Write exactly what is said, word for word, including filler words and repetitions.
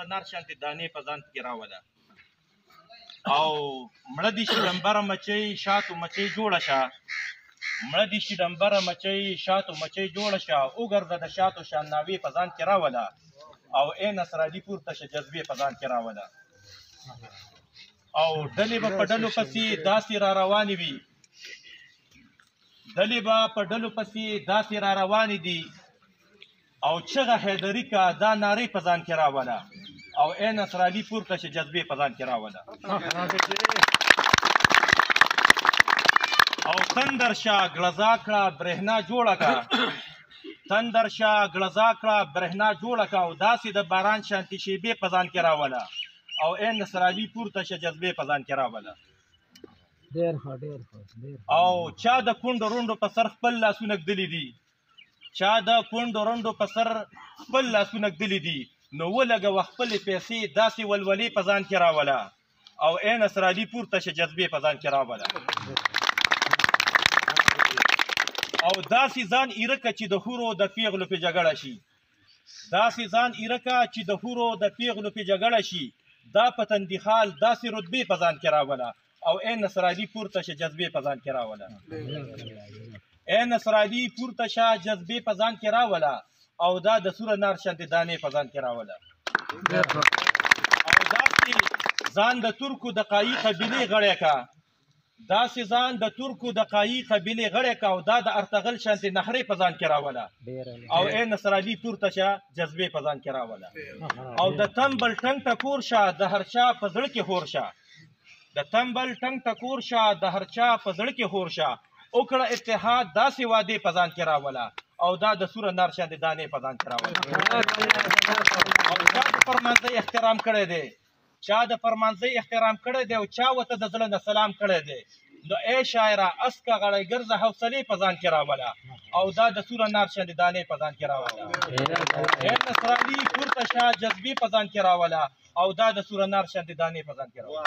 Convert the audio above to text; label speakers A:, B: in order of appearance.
A: سوره نار شانتې دانې په ځان کې راوله او مړه دې شي ډمبره مچۍ شاتو مچۍ جوړه شه مړه دې شي ډمبره مچۍ شاتو مچۍ جوړه شه وګرځه د شاتو شانناوې په ځان کې راوله او ای نصرالي پورته شه جذبې په ځان کې راوله او ډلې به په ډلو پسې داسې را روانې وي ډلې به په ډلو پسې داسې را روانې دي او چغه حیدري کا دا نارې په ځان کې راوله او ای نصرالي پورته شه جذبې په ځان کې راوله او تندر شاه ګړزا کړه برېښنا جوړه کړه تندر شاه ګړزا کړه برېښنا جوړه کړه او داسې د باران شانتې شیبې په ځان کې راوله او ای نصرالي پورته شه جذبې په ځان کې راوله او چا د کونډو رونډو په سر خپل لاسونه ږدلي دي چا د کونډو رونډو په سر خپل لاسونه ږدلي دي نو ولګوه خپلې پیسې داسې ولولې په ځان کې راوله او ای نصرالي پورته شه جذبې په ځان کې راوله او داسې ځان ایره که چې د حورو د پیغلو پې جګړه شي داسې ځان ایره که چې د حورو د پیغلو پې جګړه شي دا په تندیخال داسې رتبې په ځان کې راوله او ای نصرالي پورته شه جذبې په ځان کې راوله ای نصرالي پورته شه جذبې په ځان کې راوله او دا د سوره نار شانتې دانې په ځان کې راوله او داسې ځان د ترکو د قایي قبیلې غړی که داسې ځان د ترکو د قایي قبیلې غړی که او دا د ارتغل شانتې نهرې په ځان کې راوله او ای نصرالي پورته شه جذبې په ځان کې راوله او د تنبل ټنګ ټکور شه د هر چا په زړه کې هور شه د تنبل ټنګ ټکور شه د هر چا په زړه کې هور شه وکړه اتحاد داسې وعدې په ځان کې راوله او دا د سوره نار شانتې دانې په ځان کې راوله او چا د فرمانځۍ احترام کړی دی چا د فرمانځۍ احترام کړی دی او چا ورته د زړه نه سلام کړی دی نو ای شاعره اسکه غړی ګرځه حوصلې په ځان کې راوله او دا د سوره نار شانتې دانې په ځان کې راوله ای نصرالي پورته شه جذبې په ځان کې راوله او دا د سوره نار شانتې دانې په ځان کې راوله